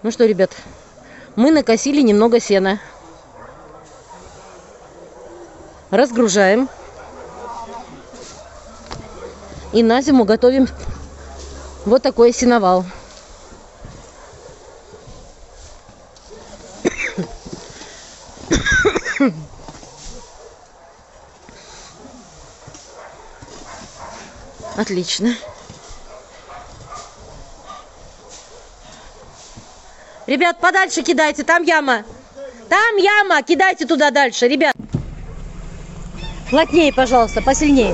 Ну что, ребят, мы накосили немного сена. Разгружаем. И на зиму готовим вот такой сеновал. Отлично. Ребят, подальше кидайте, там яма. Там яма, кидайте туда дальше, ребят. Плотнее, пожалуйста, посильнее.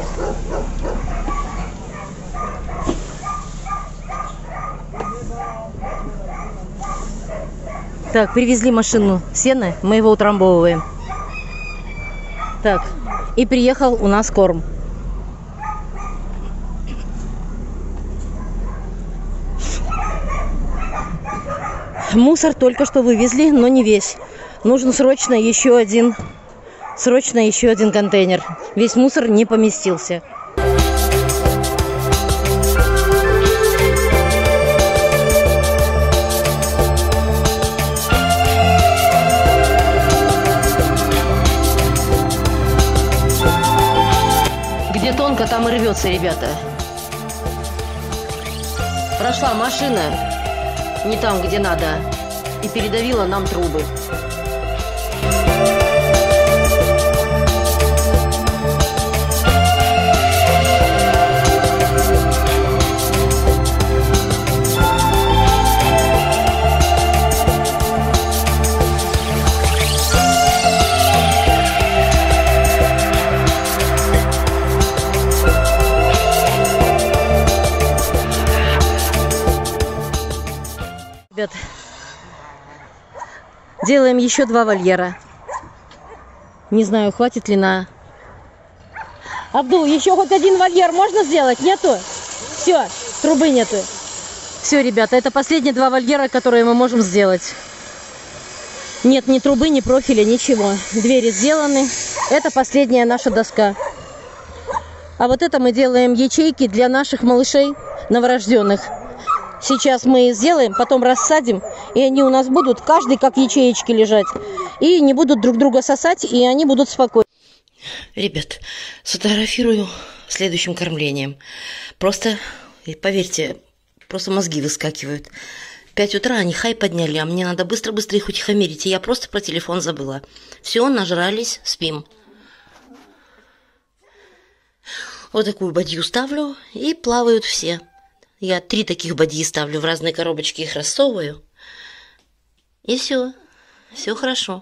Так, привезли машину сена, мы его утрамбовываем. Так, и приехал у нас корм. Мусор только что вывезли, но не весь. Нужен срочно еще один контейнер. Весь мусор не поместился. Где тонко, там и рвется, ребята. Прошла машина не там, где надо, и передавила нам трубы. Ребят, делаем еще 2 вольера. Не знаю, хватит ли на... Абдул, еще хоть 1 вольер можно сделать? Нету? Все, трубы нету. Все, ребята, это последние 2 вольера, которые мы можем сделать. Нет ни трубы, ни профиля, ничего. Двери сделаны. Это последняя наша доска. А вот это мы делаем ячейки для наших малышей новорожденных. Сейчас мы их сделаем, потом рассадим, и они у нас будут, каждый как ячеечки лежать. И не будут друг друга сосать, и они будут спокойны. Ребят, сфотографирую следующим кормлением. Просто, поверьте, просто мозги выскакивают. 5 утра они хай подняли, а мне надо быстро-быстро их утихомирить. И я просто про телефон забыла. Все, нажрались, спим. Вот такую бадью ставлю, и плавают все. Я 3 таких бадьи ставлю в разные коробочки, их рассовываю. И все. Все хорошо.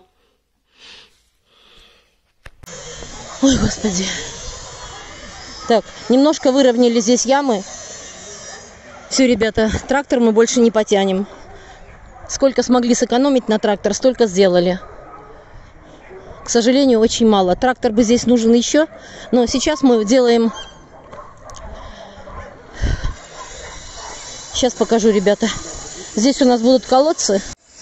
Ой, господи. Так, немножко выровняли здесь ямы. Все, ребята, трактор мы больше не потянем. Сколько смогли сэкономить на трактор, столько сделали. К сожалению, очень мало. Трактор бы здесь нужен еще. Но сейчас мы делаем... Сейчас покажу, ребята. Здесь у нас будут колодцы.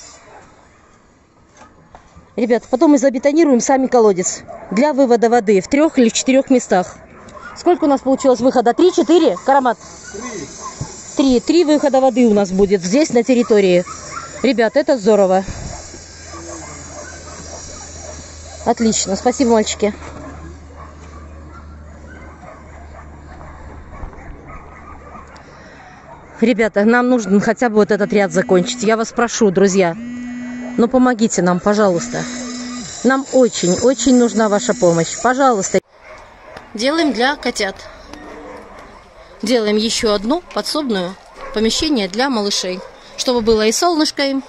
Ребята, потом мы забетонируем сами колодец для вывода воды в 3 или 4 местах. Сколько у нас получилось выхода? 3-4? Карамат? 3. 3 выхода воды у нас будет здесь, на территории. Ребята, это здорово. Отлично. Спасибо, мальчики. Ребята, нам нужно хотя бы вот этот ряд закончить. Я вас прошу, друзья, ну помогите нам, пожалуйста. Нам очень нужна ваша помощь. Пожалуйста. Делаем для котят. Делаем еще одно подсобное помещение для малышей, чтобы было и солнышко им.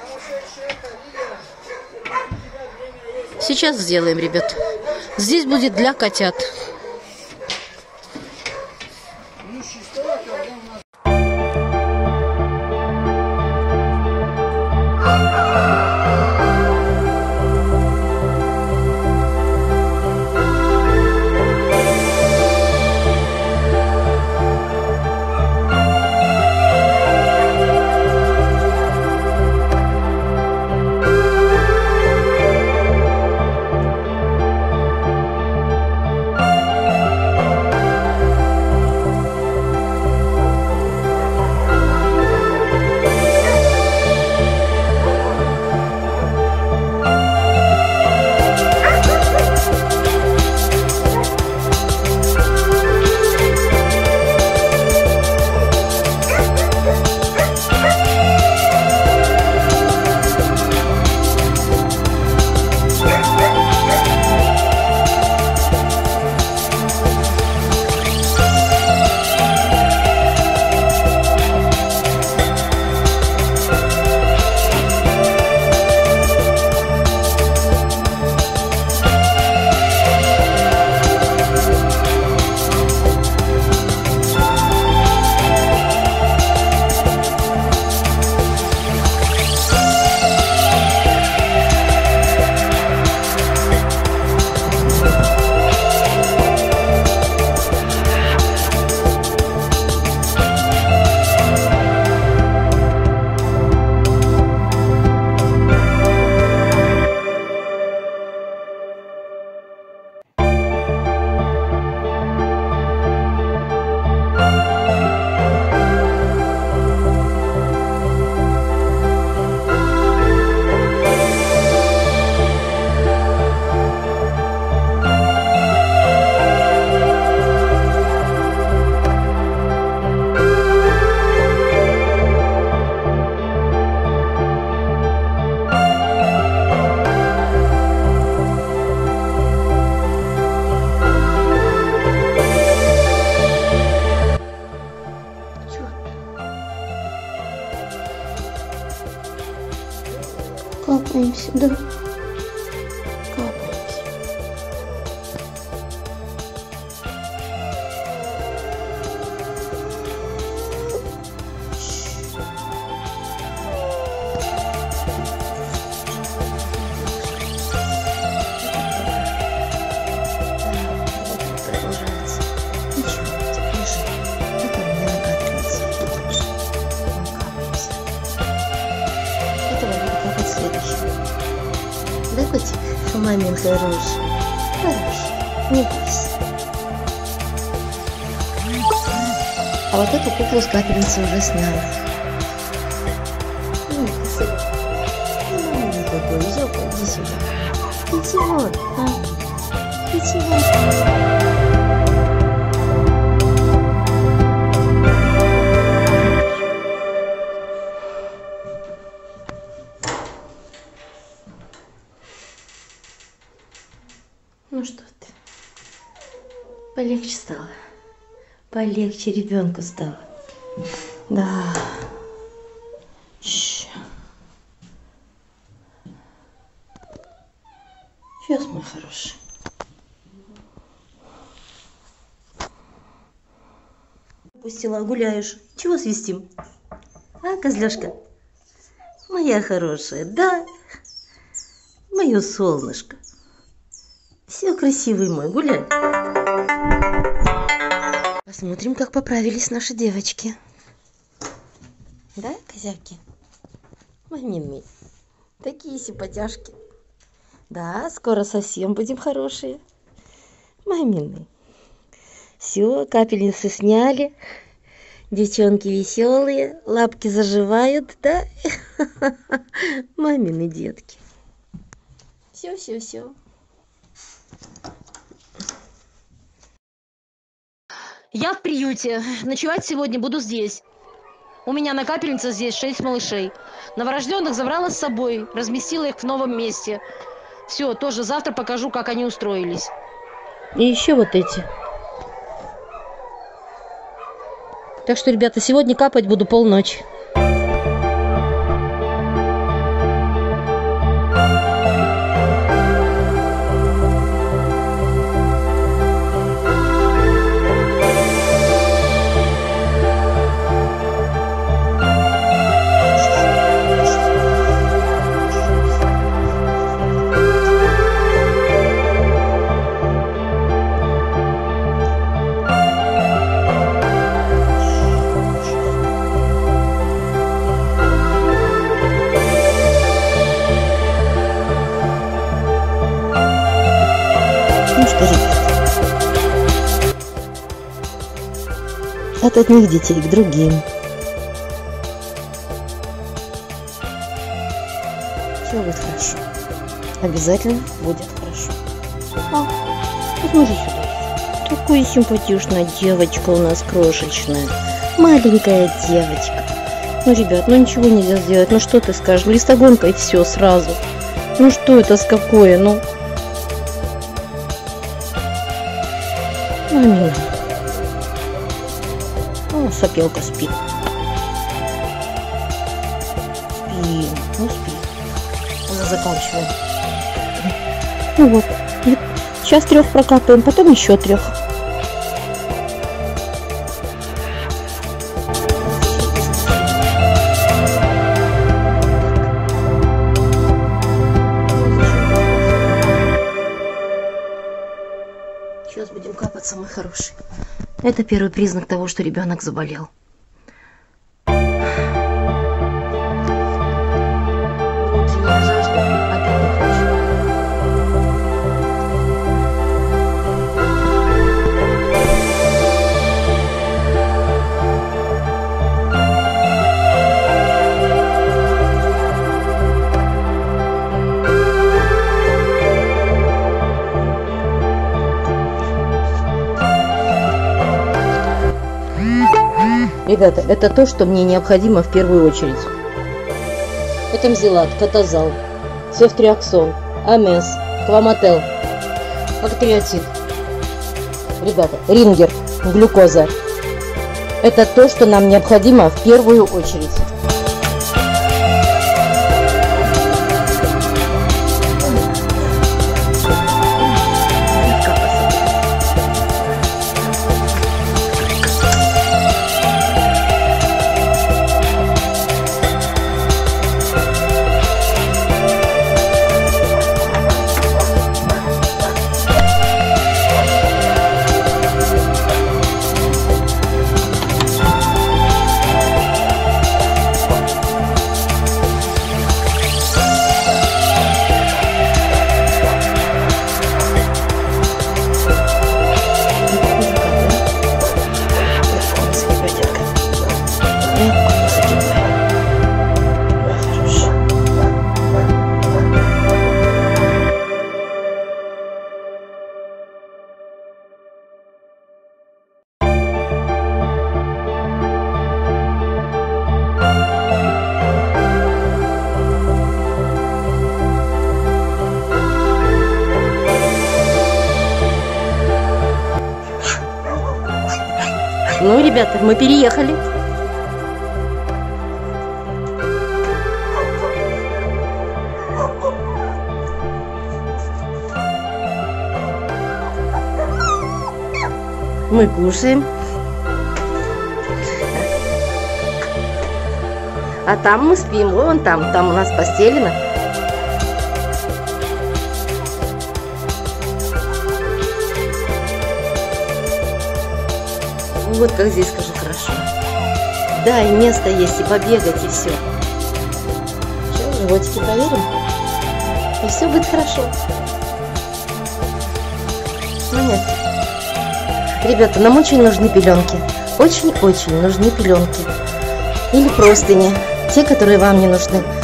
Сейчас сделаем, ребят. Здесь будет для котят. Капаем сюда. Капаем сюда. Продолжается. Ничего, теперь же это у меня накапливается. Накапливается. Этого буду капать следующий. Да, котик? Мамин хороший. Хороший. Не бойся. А вот эту куклу с капельницы уже сняла. Какой зёлка, иди сюда. Ты чего? А? Ты чего? Ну что ты? Полегче стало. Полегче ребенку стало. Да. Сейчас, мой хороший. Пустила, гуляешь. Чего свистим? А, козлёшка? Моя хорошая, да? Моё солнышко. Все, красивый мой, гуляй. Посмотрим, как поправились наши девочки. Да, козявки? Мамины. Такие симпатяшки. Да, скоро совсем будем хорошие. Мамины. Все, капельницы сняли. Девчонки веселые, лапки заживают, да? Мамины детки. Все. Я в приюте. Ночевать сегодня буду здесь. У меня на капельнице здесь 6 малышей. Новорожденных забрала с собой, разместила их в новом месте. Все, тоже завтра покажу, как они устроились. И еще вот эти. Так что, ребята, сегодня капать буду полночи. От одних детей к другим. Все будет хорошо. Обязательно будет хорошо. А, посмотри сюда. Такая симпатичная девочка у нас крошечная. Маленькая девочка. Ну, ребят, ну ничего нельзя сделать. Ну что ты скажешь? Листогонка и все сразу. Ну что это с какое? Ну. Мамина. О, сопелка спит. Спи. Ну, спи. Она заканчивает. Ну вот. Сейчас 3 прокапаем, потом еще 3. Сейчас будем капаться, мой хороший. Это первый признак того, что ребенок заболел. Внутренняя жажда опять не хочет. Ребята, это то, что мне необходимо в первую очередь. Это мзилат, катазал, цефтриаксон, амес, кламател, актриотид. Ребята, рингер, глюкоза. Это то, что нам необходимо в первую очередь. Ну, ребята, мы переехали. Мы кушаем. А там мы спим. Вон там у нас постелено. Вот как здесь, скажу, хорошо. Да, и место есть, и побегать, и все. Сейчас животики проверим. И все будет хорошо. Понятно. Ребята, нам очень нужны пеленки. Очень-очень нужны пеленки. Или простыни. Те, которые вам не нужны.